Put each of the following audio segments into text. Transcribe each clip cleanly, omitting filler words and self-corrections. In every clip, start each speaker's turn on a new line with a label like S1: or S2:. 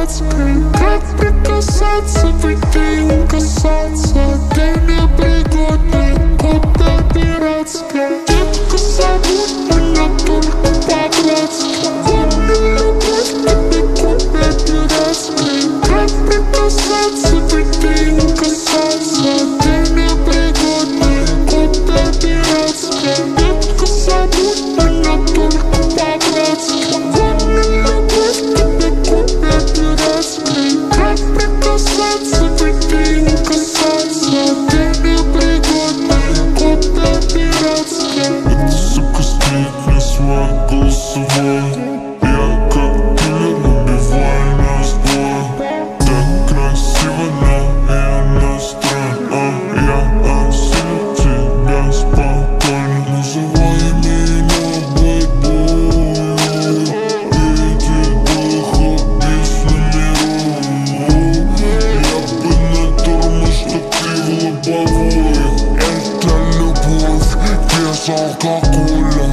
S1: по-братски. Как прикасаться, прикинь, касаться. Ты непригодный, куда пиратская. Детка, зовут меня только по-братски. Помню любовь, тебе куда пиратской. Как прикасаться, прикинь, касаться. Ты непригодный, куда пиратская. Детка, зовут меня только по-братски. Помню любовь, тебе куда пиратской. Как прикасаться, прикинь, касаться. Ты непригодный, куда пиратская.
S2: Эта сука стоит мне свой голосовой. Я как киллер убиваю нас двое. Так красиво, но я настроен. Я осилю тебя спокойно. Называй меня бойбой. Эти двух убийц номеров. Я бы на тормоз, что ты в лобовой. Это любовь без алкоголя.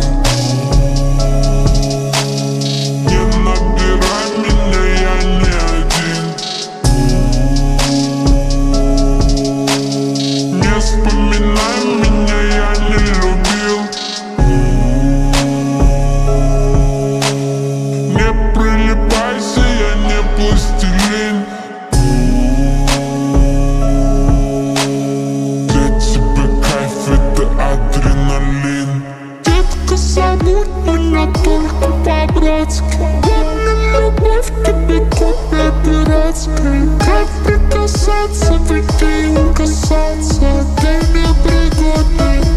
S2: Не набирай меня, я не один. Не вспоминай меня, я не любил. Не прилипайся, я не пластилин. Для тебя кайф — это адреналин.
S1: Детка, зовут меня только по-братски. Помню любовь, тебе куда пиратской. Как прикасаться, прикинь, касаться. Ты непригодный,